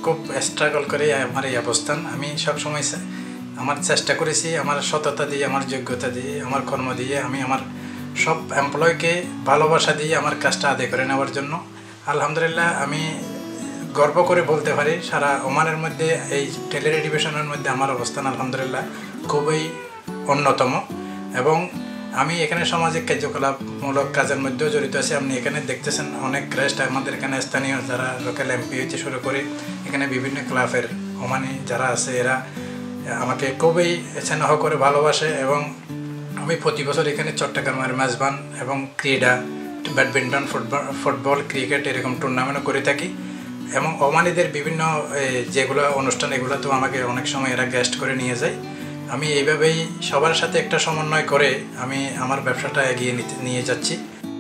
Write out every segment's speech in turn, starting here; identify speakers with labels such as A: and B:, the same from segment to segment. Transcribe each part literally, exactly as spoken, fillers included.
A: খুব স্ট্রাগল করে আমার এই অবস্থান। আমি সবসময় আমার চেষ্টা করেছি আমার সততা দিয়ে, আমার যোগ্যতা দিয়ে, আমার কর্ম দিয়ে আমি আমার সব এমপ্লয়কে ভালোবাসা দিয়ে আমার কাজটা আদায় করে নেওয়ার জন্য। আলহামদুলিল্লাহ আমি গর্ব করে বলতে পারি সারা ওমানের মধ্যে এই টেলারি ডিভিশনের মধ্যে আমার অবস্থান আলহামদুলিল্লাহ খুবই অন্যতম। এবং আমি এখানে সামাজিক কার্যকলাপমূলক কাজের মধ্যেও জড়িত আছি। আপনি এখানে দেখতেছেন অনেক ক্রেস্ট আমাদের এখানে স্থানীয় যারা লোকাল এমপি হইতে শুরু করে এখানে বিভিন্ন ক্লাবের ওমানি যারা আছে এরা আমাকে খুবই স্নেহ করে ভালোবাসে। এবং আমি প্রতি বছর এখানে চট্টগ্রামের মেজবান এবং ক্রীড়া ব্যাডমিন্টন, ফুটবল ফুটবল ক্রিকেট এরকম টুর্নামেন্টও করে থাকি। এবং ওমানিদের বিভিন্ন যেগুলো অনুষ্ঠান এগুলো তো আমাকে অনেক সময় এরা গেস্ট করে নিয়ে যায়। আমি এইভাবেই সবার সাথে একটা সমন্বয় করে আমি আমার ব্যবসাটা এগিয়ে নিয়ে যাচ্ছি।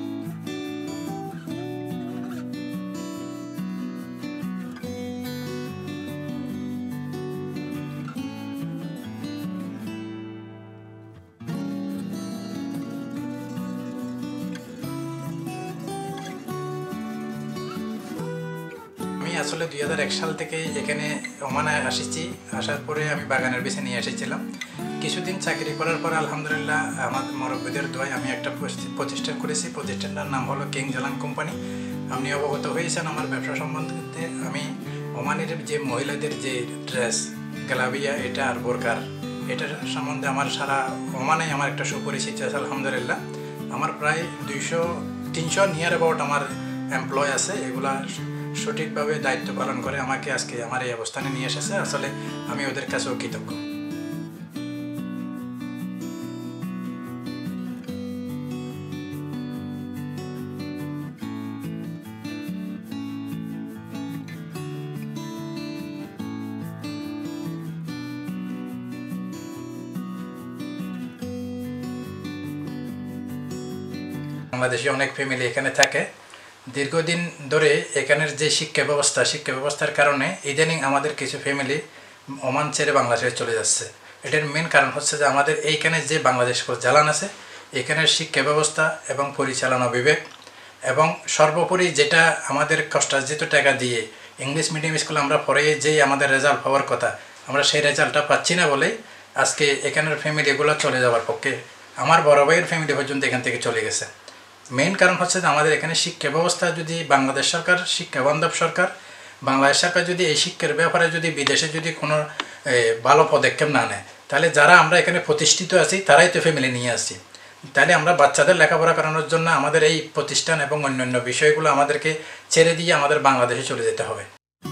A: আসলে দুই হাজার এক সাল থেকে এখানে ওমানে আসিছি। আসার পরে আমি বাগানের বেছে নিয়ে এসেছিলাম। কিছুদিন চাকরি করার পর আলহামদুলিল্লাহ আমার মুরব্বিদের দোয়ায় আমি একটা প্রতিষ্ঠান করেছি। প্রতিষ্ঠানটার নাম হলো কিং জালান কোম্পানি। আপনি অবগত হয়েছেন আমার ব্যবসা সম্বন্ধে। আমি ওমানের যে মহিলাদের যে ড্রেস গালাবিয়া এটা আর বোরকার এটার সম্বন্ধে আমার সারা ওমানে আমার একটা সুপরিচিত আছে আলহামদুলিল্লাহ। আমার প্রায় দুইশো তিনশো নিয়ার অ্যাবাউট আমার এমপ্লয় আছে। এগুলা সঠিকভাবে দায়িত্ব পালন করে আমাকে আজকে আমার এই অবস্থানে নিয়ে এসেছে। আসলে আমি ওদের কাছেও কৃতজ্ঞ। বাংলাদেশি অনেক ফ্যামিলি এখানে থাকে দীর্ঘদিন ধরে। এখানের যে শিক্ষা ব্যবস্থা শিক্ষা ব্যবস্থার কারণে ইদানিং আমাদের কিছু ফ্যামিলি ওমান ছেড়ে বাংলাদেশে চলে যাচ্ছে। এটার মেন কারণ হচ্ছে যে আমাদের এইখানে যে বাংলাদেশ জালান আছে এখানের শিক্ষা ব্যবস্থা এবং পরিচালনা বিভাগ এবং সর্বোপরি যেটা আমাদের কষ্টার্জিত টাকা দিয়ে ইংলিশ মিডিয়াম স্কুলে আমরা পড়ে যেই আমাদের রেজাল্ট পাওয়ার কথা আমরা সেই রেজাল্টটা পাচ্ছি না বলেই আজকে এখানের ফ্যামিলিগুলো চলে যাওয়ার পক্ষে। আমার বড় ভাইয়ের ফ্যামিলি পর্যন্ত এখান থেকে চলে গেছে। মেইন কারণ হচ্ছে যে আমাদের এখানে শিক্ষা ব্যবস্থা যদি বাংলাদেশ সরকার শিক্ষা বান্ধব সরকার বাংলাদেশ সরকার যদি এই শিক্ষার ব্যাপারে যদি বিদেশে যদি কোনো ভালো পদক্ষেপ না নেয় তাহলে যারা আমরা এখানে প্রতিষ্ঠিত আছি তারাই তো ফ্যামিলি নিয়ে আসছি। তাহলে আমরা বাচ্চাদের লেখাপড়া করানোর জন্য আমাদের এই প্রতিষ্ঠান এবং অন্যান্য বিষয়গুলো আমাদেরকে ছেড়ে দিয়ে আমাদের বাংলাদেশে চলে যেতে হবে।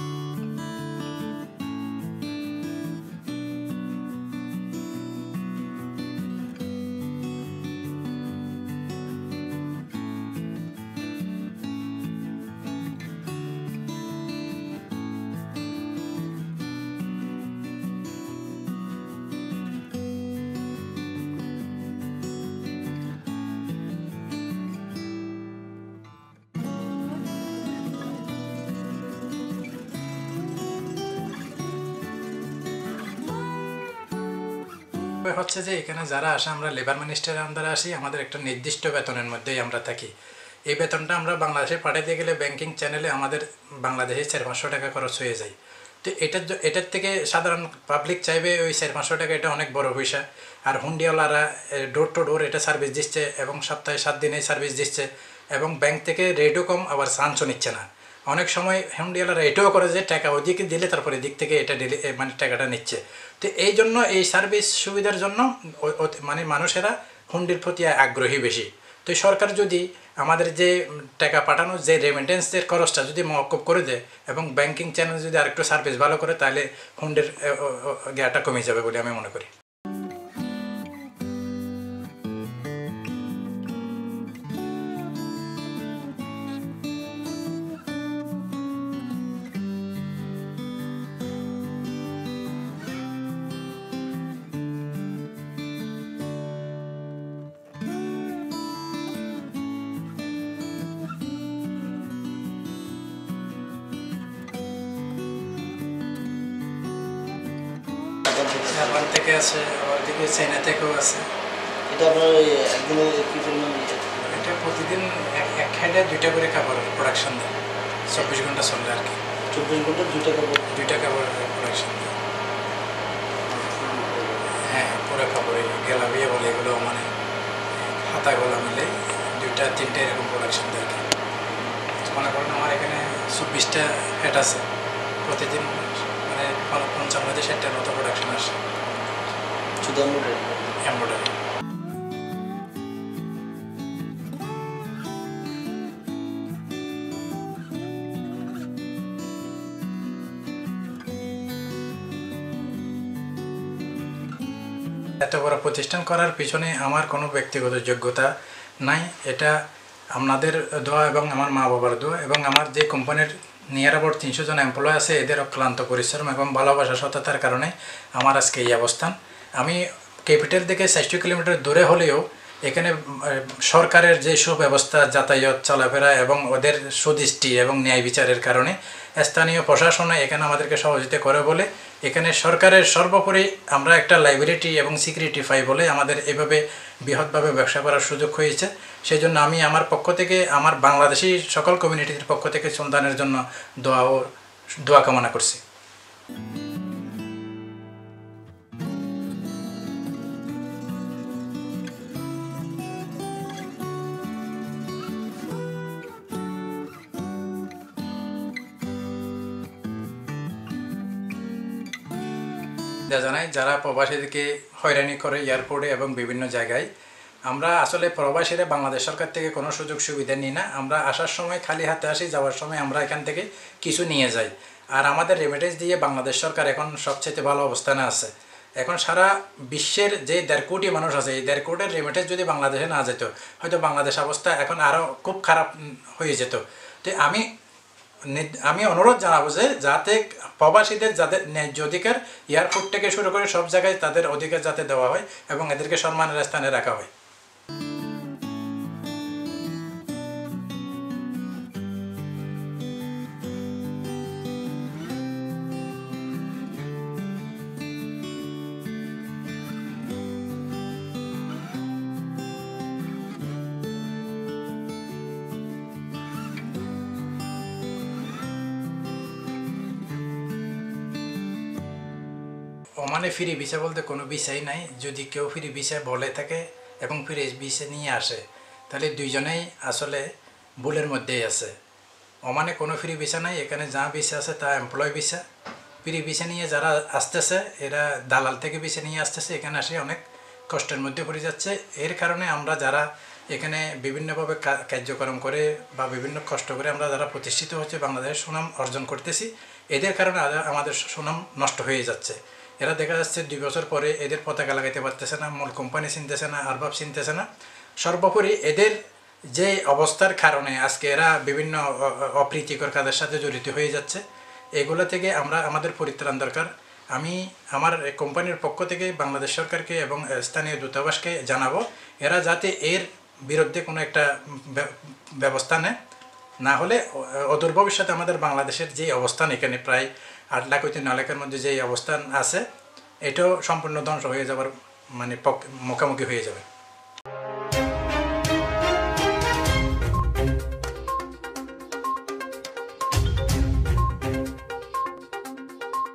A: হচ্ছে যে এখানে যারা আসে আমরা লেবার মিনিস্টারের আন্ডারে আসি। আমাদের একটা নির্দিষ্ট বেতনের মধ্যেই আমরা থাকি। এই বেতনটা আমরা বাংলাদেশে পাঠাতে গেলে ব্যাংকিং চ্যানেলে আমাদের বাংলাদেশে চার পাঁচশো টাকা খরচ হয়ে যায়। তো এটার এটার থেকে সাধারণ পাবলিক চাইবে ওই চার পাঁচশো টাকা এটা অনেক বড় পয়সা। আর হুন্ডিওয়ালারা ডোর টু ডোর এটা সার্ভিস দিচ্ছে এবং সপ্তাহে সাত দিনে সার্ভিস দিচ্ছে এবং ব্যাংক থেকে রেটও কম আবার চান্সও নিচ্ছে না। অনেক সময় হুন্ডিওয়ালারা এটাও করে যে টাকা ওদিকে দিলে তারপরে দিক থেকে এটা দিলে মানে টাকাটা নিচ্ছে। তো এই জন্য এই সার্ভিস সুবিধার জন্য মানে মানুষেরা হুন্ডির প্রতি আগ্রহী বেশি। তো সরকার যদি আমাদের যে টাকা পাঠানোর যে রেমিটেন্সের খরচটা যদি মওকুফ করে দেয় এবং ব্যাংকিং চ্যানেল যদি আরেকটু সার্ভিস ভালো করে তাহলে হুন্ডির জ্ঞানটা কমে যাবে বলে আমি মনে করি। জাপান থেকে আছে, আবার দিকে চাইনা থেকেও আছে।
B: এটা আপনার একদিনে কি পরিমাণ দিতে?
A: এটা প্রতিদিন এক হেডে দুইটা করে খাবার প্রোডাকশন দেয়, চব্বিশ ঘন্টা চলে আর কি।
B: চব্বিশ ঘন্টা দুইটা কাপড়
A: দুইটা কাপড় প্রোডাকশন দিই। হ্যাঁ, পুরো কাপড়ে গেলা বিয়ে বলে এগুলো মানে হাতা গলা মিলে দুইটা তিনটে এরকম প্রোডাকশন দেয় আর কি। মনে করেন আমার এখানে চব্বিশটা হেড আছে, প্রতিদিন মানে পঞ্চান্ন থেকে ষাটটার মতো প্রোডাকশন আসে
B: শুধু এমব্রয়ডারি।
A: এমব্রয়ডারি। এত বড় প্রতিষ্ঠান করার পিছনে আমার কোনো ব্যক্তিগত যোগ্যতা নাই, এটা আপনাদের দোয়া এবং আমার মা বাবার দোয়া এবং আমার যে কোম্পানির নিয়ার অ্যাবাউট তিনশো জন এমপ্লয় আছে এদের অক্লান্ত পরিশ্রম এবং ভালোবাসা সততার কারণে আমার আজকে এই অবস্থান। আমি ক্যাপিটাল থেকে ষাট কিলোমিটার দূরে হলেও এখানে সরকারের যে সুব্যবস্থা, যাতায়াত, চলাফেরা এবং ওদের সুদৃষ্টি এবং ন্যায় বিচারের কারণে স্থানীয় প্রশাসনে এখানে আমাদেরকে সহযোগিতা করে বলে এখানে সরকারের সর্বোপরি আমরা একটা লাইবিলিটি এবং সিকিউরিটি পাই বলে আমাদের এভাবে বৃহৎভাবে ব্যবসা করার সুযোগ হয়েছে। সেই জন্য আমি আমার পক্ষ থেকে আমার বাংলাদেশি সকল কমিউনিটির পক্ষ থেকে সন্তানের জন্য দোয়া ও দোয়া কামনা করছি। জানাই যারা প্রবাসীদেরকে হয়রানি করে এয়ারপোর্টে এবং বিভিন্ন জায়গায়, আমরা আসলে প্রবাসীরা বাংলাদেশ সরকার থেকে কোনো সুযোগ সুবিধা নিই না। আমরা আসার সময় খালি হাতে আসি, যাওয়ার সময় আমরা এখান থেকে কিছু নিয়ে যাই। আর আমাদের রেমিটেন্স দিয়ে বাংলাদেশ সরকার এখন সবচেয়ে ভালো অবস্থানে আছে। এখন সারা বিশ্বের যে দেড় কোটি মানুষ আছে, এই দেড় কোটির রেমিটেন্স যদি বাংলাদেশে না যেত হয়তো বাংলাদেশ অবস্থা এখন আরও খুব খারাপ হয়ে যেত। তো আমি আমি অনুরোধ জানাবো যে যাতে প্রবাসীদের যাদের ন্যায্য অধিকার এয়ারপোর্ট থেকে শুরু করে সব জায়গায় তাদের অধিকার যাতে দেওয়া হয় এবং এদেরকে সম্মানের স্থানে রাখা হয়। ওমানে ফ্রি ভিসা বলতে কোনো ভিসাই নাই। যদি কেউ ফ্রি ভিসা বলে থাকে এবং ফ্রি ভিসা নিয়ে আসে তাহলে দুইজনেই আসলে ভুলের মধ্যেই আছে। ওমানে কোনো ফ্রি ভিসা নাই, এখানে যা ভিসা আছে তা এমপ্লয় ভিসা। ফ্রি ভিসা নিয়ে যারা আসতেছে এরা দালাল থেকে ভিসা নিয়ে আসতেছে, এখানে আসে অনেক কষ্টের মধ্যে পড়ে যাচ্ছে। এর কারণে আমরা যারা এখানে বিভিন্নভাবে কার্যক্রম করে বা বিভিন্ন কষ্ট করে আমরা যারা প্রতিষ্ঠিত হচ্ছে বাংলাদেশের সুনাম অর্জন করতেছি, এদের কারণে আমাদের সুনাম নষ্ট হয়ে যাচ্ছে। এরা দেখা যাচ্ছে দুই বছর পরে এদের পতাকা লাগাইতে পারতেছে না, মূল কোম্পানি চিনতেছে না, আরবাব চিনতেছে না। সর্বোপরি এদের যে অবস্থার কারণে আজকে এরা বিভিন্ন অপ্রীতিকর কাজের সাথে জড়িত হয়ে যাচ্ছে। এগুলো থেকে আমরা আমাদের পরিত্রাণ দরকার। আমি আমার কোম্পানির পক্ষ থেকে বাংলাদেশ সরকারকে এবং স্থানীয় দূতাবাসকে জানাবো এরা যাতে এর বিরুদ্ধে কোনো একটা ব্যবস্থা নেয়, না হলে অদূর ভবিষ্যতে আমাদের বাংলাদেশের যে অবস্থান এখানে প্রায় আট লাখ হইতে নয় লাখের মধ্যে যে অবস্থান আছে এটাও সম্পূর্ণ ধ্বংস হয়ে যাবার মানে মুখোমুখি হয়ে যাবে।